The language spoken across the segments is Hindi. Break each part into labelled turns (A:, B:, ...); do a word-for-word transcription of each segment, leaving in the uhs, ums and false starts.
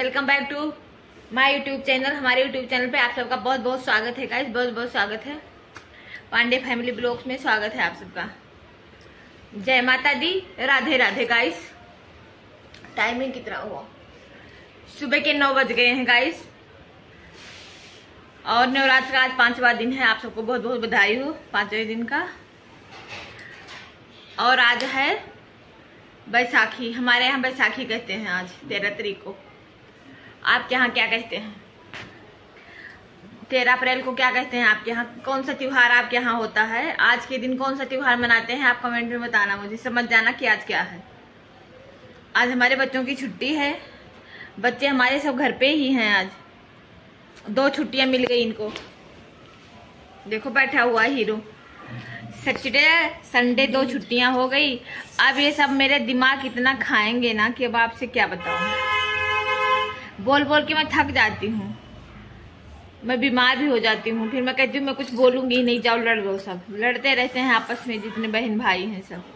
A: Welcome back to my YouTube channel. हमारे यूट्यूब चैनल पे आप सबका बहुत बहुत स्वागत है गाइस, बहुत बहुत स्वागत है। पांडे फैमिली ब्लॉग्स में स्वागत है आप सबका। जय माता दी, राधे राधे गाइस। टाइमिंग कितना हुआ? सुबह के नौ बज गए हैं गाइस और नवरात्र का आज पांचवा दिन है। आप सबको बहुत बहुत बधाई हो पांचवें दिन का। और आज है बैसाखी, हमारे यहाँ बैसाखी कहते हैं आज तेरह तारीख को। आपके यहाँ क्या कहते हैं? तेरह अप्रैल को क्या कहते हैं आपके यहाँ? कौन सा त्योहार आपके यहाँ होता है? आज के दिन कौन सा त्योहार मनाते हैं? आप कमेंट में बताना, मुझे समझ जाना कि आज क्या है। आज हमारे बच्चों की छुट्टी है, बच्चे हमारे सब घर पे ही हैं। आज दो छुट्टियां मिल गई इनको। देखो बैठा हुआ है हीरो। सैटरडे संडे दो छुट्टियां हो गई। अब ये सब मेरे दिमाग इतना खाएंगे ना कि अब आपसे क्या बताऊं। बोल बोल के मैं थक जाती हूँ, मैं बीमार भी हो जाती हूँ। फिर मैं कहती हूँ मैं कुछ बोलूंगी नहीं, जाओ लड़ लो। सब लड़ते रहते हैं आपस में, जितने बहन भाई हैं सब।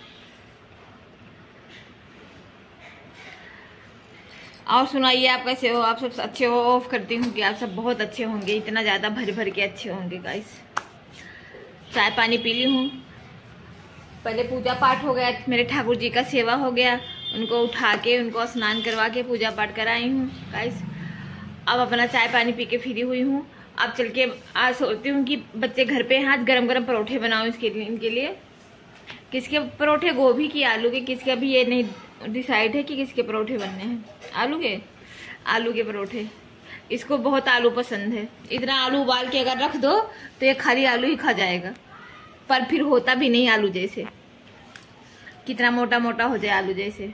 A: और सुनाइए आप कैसे हो? आप सब अच्छे हो? ऑफ करती हूँ कि आप सब बहुत अच्छे होंगे, इतना ज्यादा भर भर के अच्छे होंगे गाइस। चाय पानी पी ली हूँ, पहले पूजा पाठ हो गया, मेरे ठाकुर जी का सेवा हो गया, उनको उठा के उनको स्नान करवा के पूजा पाठ कराई हूँ गाइस। अब अपना चाय पानी पी के फ्री हुई हूँ। अब चल के आज सोचती हूँ कि बच्चे घर पे हैं, आज गरम गरम परोठे बनाऊँ इसके लिए, इनके लिए। किसके परोठे? गोभी की, आलू के? किसके अभी ये नहीं डिसाइड है कि किसके परोठे बनने हैं। आलू के, आलू के परोठे। इसको बहुत आलू पसंद है। इतना आलू उबाल के अगर रख दो तो ये खाली आलू ही खा जाएगा, पर फिर होता भी नहीं आलू जैसे। कितना मोटा मोटा हो जाए आलू जैसे।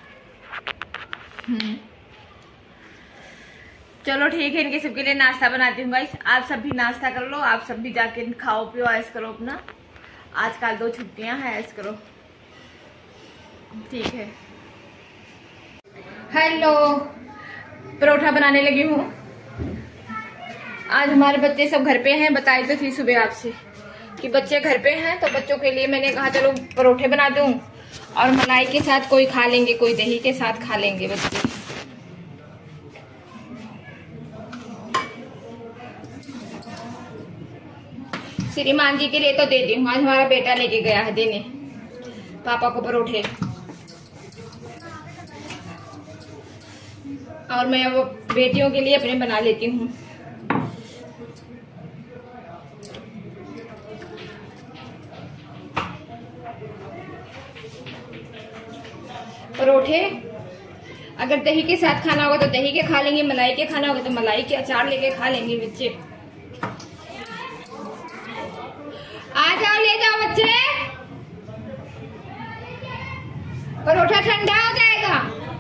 A: हम्म चलो ठीक है, इनके सबके लिए नाश्ता बनाती हूँ गाइस। आप सब भी नाश्ता कर लो, आप सब भी जाके खाओ पियो, ऐश करो अपना। आजकल दो छुट्टियां हैं, ऐश करो। ठीक है। हेलो, परोठा बनाने लगी हूँ। आज हमारे बच्चे सब घर पे हैं। बताई तो थी सुबह आपसे कि बच्चे घर पे हैं, तो बच्चों के लिए मैंने कहा चलो परोठे बना दूं, और मलाई के साथ कोई खा लेंगे, कोई दही के साथ खा लेंगे बच्चे। श्रीमान जी के लिए तो दे दी हूँ। आज हमारा बेटा लेके गया है देने पापा को परोठे, और मैं वो बेटियों के लिए अपने बना लेती हूँ। परोठे अगर दही के साथ खाना होगा तो दही के खा लेंगे, मलाई के खाना होगा तो मलाई के अचार लेके खा लेंगे बच्चे। आ जाओ, ले जाओ बच्चे, परोठा ठंडा हो जाएगा।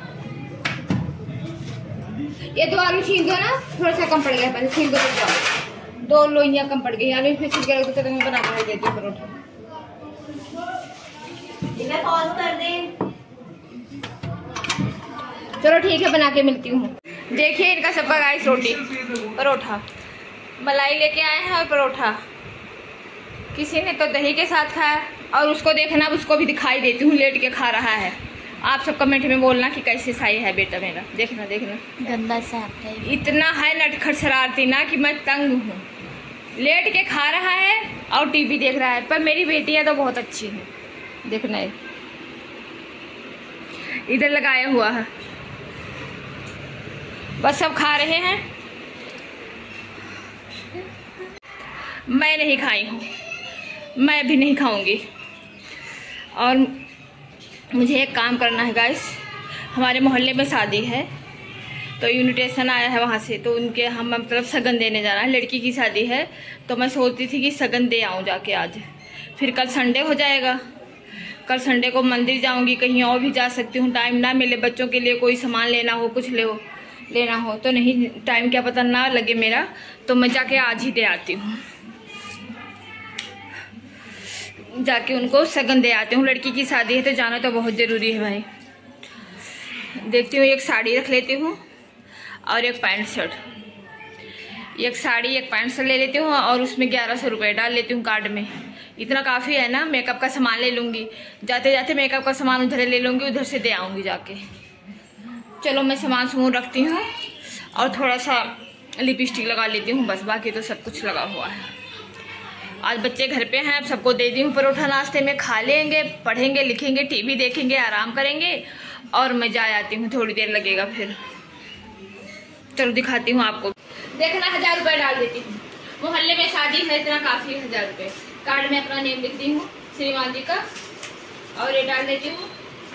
A: ये दो आलू छील दो ना, थोड़ा सा कम पड़ गया, पहले छील दो। जाओ, दो लोइयां कम पड़ गई आलू, इसमें छील के रख दो तो मैं बना के देती हूँ परोठा। इन्हें पॉज कर दे। चलो ठीक है, बना के मिलती हूँ। देखिए इनका सबका गाइस रोटी परोठा, मलाई लेके आए हैं और परोठा। किसी ने तो दही के साथ खाया, और उसको देखना, उसको भी दिखाई देती हूँ लेट के खा रहा है। आप सब कमेंट में बोलना कि कैसे सही है बेटा मेरा। देखना देखना
B: गंदा सा है, इतना
A: है नटखट शरारती ना कि मैं तंग हूँ। लेट के खा रहा है और टीवी देख रहा है। पर मेरी बेटियां तो बहुत अच्छी है, देखना है इधर लगाया हुआ है, बस सब खा रहे हैं। मैं नहीं खाई हूँ, मैं भी नहीं खाऊंगी। और मुझे एक काम करना है गाइस, हमारे मोहल्ले में शादी है तो इन्विटेशन आया है वहाँ से, तो उनके हम मतलब सगन देने जाना है। लड़की की शादी है तो मैं सोचती थी कि सगन दे आऊँ जाके आज। फिर कल संडे हो जाएगा, कल संडे को मंदिर जाऊंगी, कहीं और भी जा सकती हूँ। टाइम ना मिले, बच्चों के लिए कोई सामान लेना हो, कुछ ले हो लेना हो तो नहीं, टाइम क्या पता ना लगे मेरा, तो मैं जाके आज ही दे आती हूँ। जाके उनको सगन दे आती हूँ। लड़की की शादी है तो जाना तो बहुत ज़रूरी है भाई। देखती हूँ, एक साड़ी रख लेती हूँ और एक पैंट शर्ट। एक साड़ी एक पैंट शर्ट ले लेती हूँ और उसमें ग्यारह सौ रुपये डाल लेती हूँ कार्ड में। इतना काफ़ी है ना। मेकअप का सामान ले लूँगी, जाते जाते मेकअप का सामान उधर ले लूँगी, उधर से दे आऊँगी जाके। चलो मैं सामान समून रखती हूँ और थोड़ा सा लिपस्टिक लगा लेती हूँ बस, बाकी तो सब कुछ लगा हुआ है। आज बच्चे घर पे हैं, अब सबको दे दी हूँ परोठा नाश्ते में, खा लेंगे, पढ़ेंगे लिखेंगे, टीवी देखेंगे, आराम करेंगे और मैं जा आती हूँ, थोड़ी देर लगेगा फिर। चलो दिखाती हूँ आपको। देखना हजार रुपये डाल देती हूँ, मोहल्ले में शादी है, इतना काफी है हजार रुपये। कार्ड में अपना नेम लिखती हूँ श्रीमान जी का और ये डाल देती हूँ।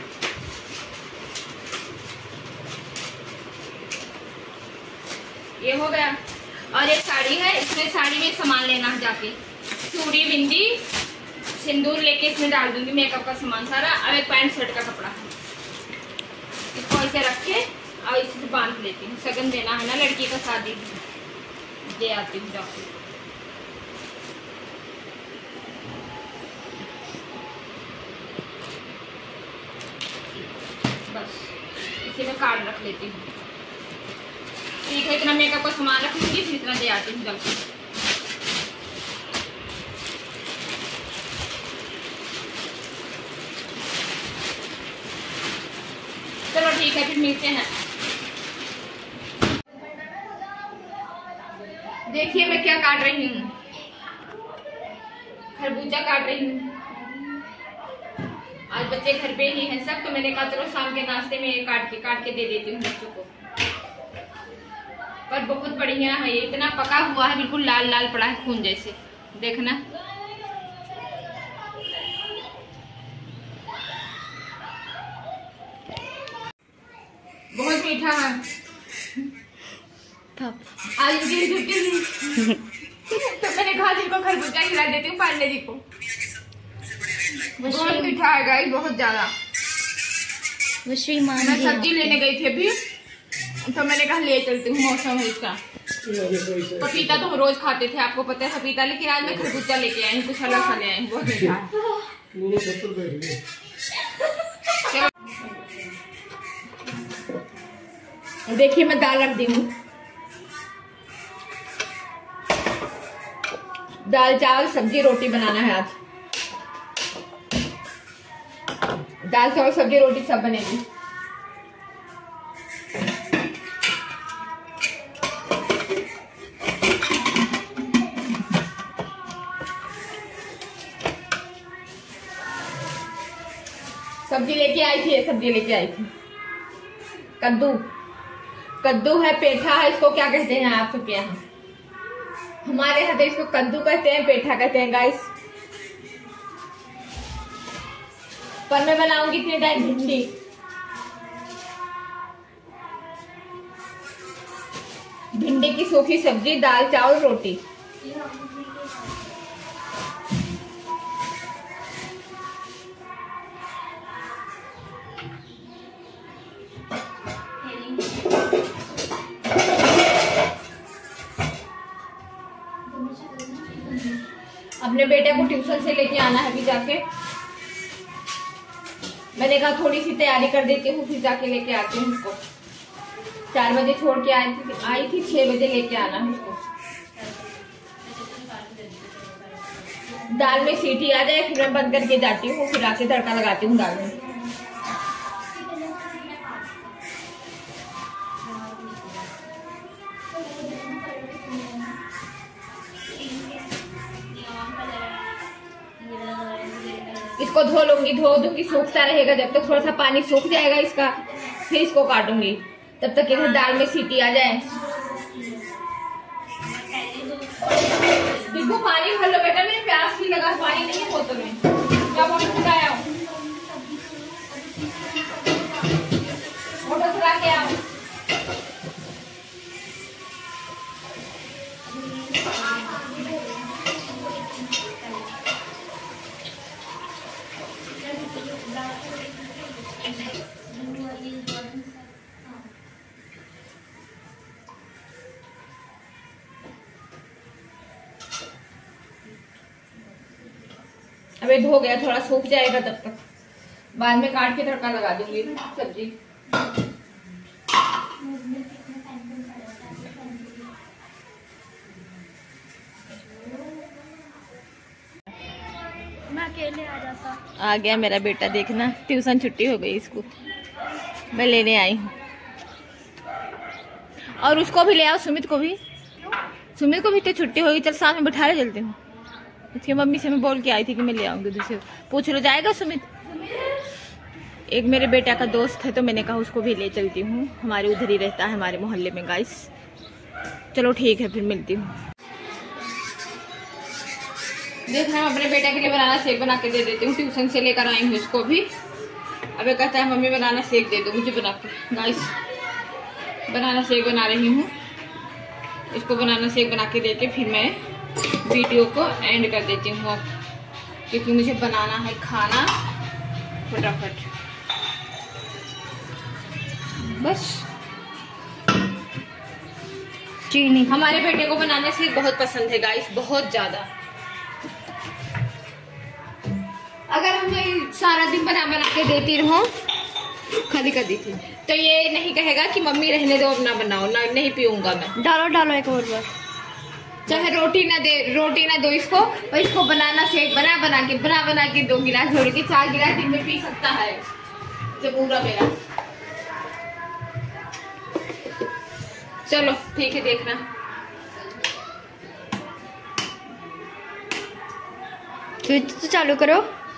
A: ये हो गया। और एक साड़ी है, इसमें साड़ी में सामान लेना है जाके, चूड़ी बिंदी सिंदूर लेके इसमें डाल दूंगी, मेकअप का सामान सारा। अब एक पैंट शर्ट का कपड़ा है, इसको ऐसे रख के और इसी से बांध लेती हूँ। सगन देना है ना लड़की का, शादी दे आती हूँ जाके। बस इसी में कार्ड रख लेती हूँ। ठीक है, इतना मेकअप का सामान रख लूंगी, फिर इतना दे आती हूँ जल्दी। चलो ठीक है, फिर मिलते हैं। देखिए मैं क्या काट रही हूँ, खरबूजा काट रही हूँ। आज बच्चे घर पे ही हैं सब, तो मैंने कहा चलो शाम के नाश्ते में काट के काट के दे देती हूँ बच्चों को। पर बहुत बढ़िया है ये, इतना पका हुआ है, बिल्कुल लाल लाल पड़ा है खून जैसे, देखना। बहुत मीठा है। आज की छुट्टी तो मैंने कहा जी को खरबूजा खिला देती हूँ पांडे जी को। बहुत मीठा है गाइस, बहुत ज्यादा। मैं सब्जी लेने गई थी अभी, तो मैंने कहा ले चलती हूँ, मौसम है इसका। पपीता तो हम रोज खाते थे, आपको पता है पपीता, लेकिन आज मैं खरबूजा लेके आई हूँ, कुछ अलग सा ले आई हूँ, बहुत मीठा है। देखिए मैं दाल रख दी हूँ, दाल चावल सब्जी रोटी बनाना है आज। दाल चावल सब्जी रोटी सब बनेगी। सब्जी लेके आई थी, सब्जी लेके आई थी कद्दू, कद्दू है, पेठा है, इसको क्या कहते हैं आप सबके यहाँ? हमारे यहाँ तो इसको कद्दू कहते हैं, पेठा कहते हैं गाइस। पर मैं बनाऊंगी इतने टाइम भिंडी। भिंडी की सूखी सब्जी, दाल चावल रोटी। अपने बेटे को ट्यूशन से लेके आना है अभी जाके, मैंने कहा थोड़ी सी तैयारी कर देती हूँ, फिर जाके लेके आती हूँ उसको। चार बजे छोड़ के आई थी आई थी छह बजे लेके आना है उसको। दाल में सीटी आ जाए फिर मैं बंद करके जाती हूँ, फिर आके तड़का लगाती हूँ दाल में। इसको धो लूंगी, धो दूंगी, सूखता रहेगा जब तक, थोड़ा सा पानी सूख जाएगा इसका, फिर इसको काटूंगी, तब तक इधर दाल में सीटी आ जाए। देखो पानी भर लो बेटा, मेरे प्यास भी लगा, पानी नहीं है बोतल में, क्या बोतल चुराया हूँ, बोतल चुरा के आओ। अब ये धो गया, थोड़ा सूख जाएगा, तब तक बाद में काट के तड़का लगा दूंगी सब्जी।
B: मैं अकेले आ जाता।
A: आ गया मेरा बेटा, देखना ट्यूशन छुट्टी हो गई इसको, मैं लेने आई हूँ। और उसको भी ले आओ, सुमित को भी। सुमित को भी तो छुट्टी होगी, चल साथ में बैठा चलते हूँ। उसकी मम्मी से मैं बोल के आई थी कि मैं ले आऊंगी दूसरे। पूछ लो जाएगा सुमित। एक मेरे बेटा का दोस्त है तो मैंने कहा उसको भी ले चलती हूँ, हमारे उधर ही रहता है हमारे मोहल्ले में गाइस। चलो ठीक है, फिर मिलती हूँ। देखना मैं अपने बेटे के लिए बनाना शेक बना के दे देती हूँ, ट्यूशन से लेकर आई हूँ इसको भी। अबे कहता है मम्मी बनाना शेक दे दो मुझे बना के। गाइस बनाना शेक बना रही हूँ, इसको बनाना शेक बना के देके फिर मैं वीडियो को एंड कर देती हूँ अब, क्योंकि मुझे बनाना है खाना फटाफट बस। चीनी हमारे बेटे को बनाने से बहुत पसंद है गाइस, बहुत ज्यादा। अगर हमें सारा दिन बना बना के देती रहो, खाली कर दी थी, तो ये नहीं कहेगा कि मम्मी रहने दो, अब ना बनाओ ना, नहीं पीऊंगा मैं।
B: डालो डालो एक और बार,
A: चाहे रोटी ना दे, रोटी ना दो इसको, पर इसको बनाना शेक बना बना के बना बना के दो गिलास छोड़ के चार गिलास दिन में पी सकता है जो पूरा मेरा। चलो ठीक है, देखना।
B: स्विच तो चालू करो।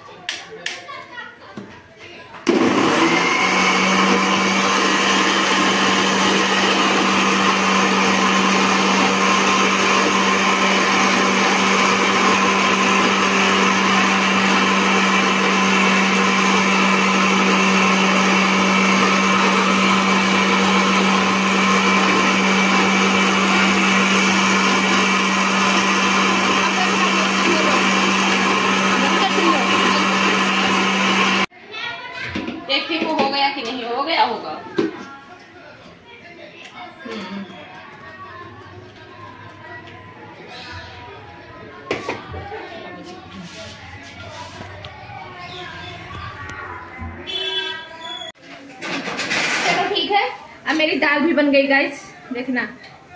A: देखती हूँ हो गया कि नहीं हो गया होगा। चलो ठीक है, अब मेरी दाल भी बन गई गाइस, देखना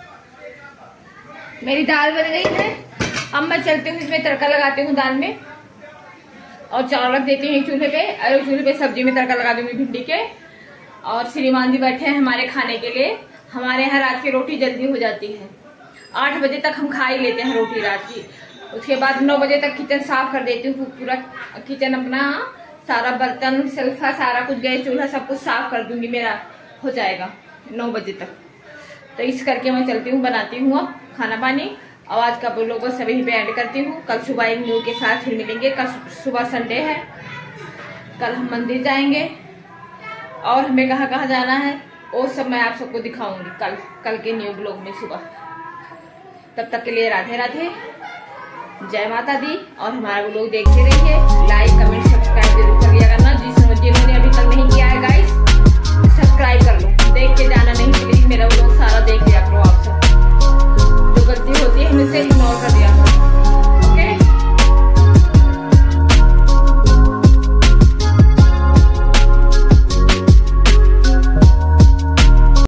A: मेरी दाल बन गई है। अब मैं चलती हूँ इसमें तड़का लगाती हूँ दाल में, और चावल रख देती हूँ चूल्हे पे, और चूल्हे पे सब्जी में तड़का लगा दूंगी भिंडी के। और श्रीमान जी बैठे हैं हमारे खाने के लिए। हमारे यहाँ रात की रोटी जल्दी हो जाती है, आठ बजे तक हम खा ही लेते हैं रोटी रात की। उसके बाद नौ बजे तक किचन साफ कर देती हूँ, पूरा किचन अपना सारा बर्तन सल्फा सारा कुछ गैस चूल्हा सब कुछ साफ कर दूंगी, मेरा हो जाएगा नौ बजे तक। तो इस करके मैं चलती हूँ, बनाती हूँ अब खाना पानी। और आज का लोगों को सभी पे एंड करती हूँ। कल सुबह एक न्यू के साथ फिर मिलेंगे। कल सुबह संडे है, कल हम मंदिर जाएंगे, और हमें कहाँ कहाँ जाना है वो सब मैं आप सबको दिखाऊंगी कल कल के न्यू ब्लॉग में सुबह। तब तक के लिए राधे राधे, जय माता दी। और हमारा ब्लॉग देखते रहिए, लाइक